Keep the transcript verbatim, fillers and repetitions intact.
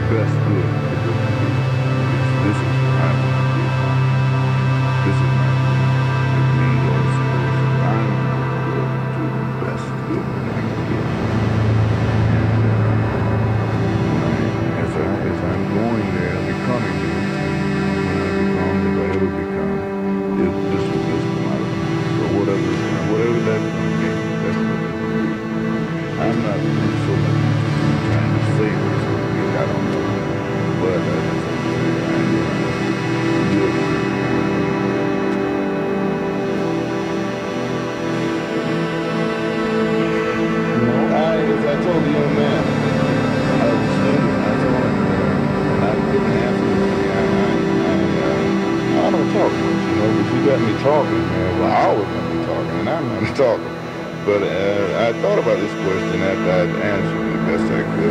best good that we can do. This is my good. This is my good. It means all supposed to I'm good to the best good that I can get. And uh, as, I, as I'm going there, becoming this, when I become, if I ever become, it, this will just come out of me. So whatever, whatever that's going to be, that's what it's going to be. I'm not really so much trying to say what it's going to be. I don't know. But I just have to say I'm going to do it. No, I, as I told the young man, I was a student. I told him, and I couldn't answer it. I, I, I, I don't talk much, you know, but you got me talking, man. Well, I was going to be talking, and I'm not talking. But uh, I thought about this question after I'd answered it the best I could.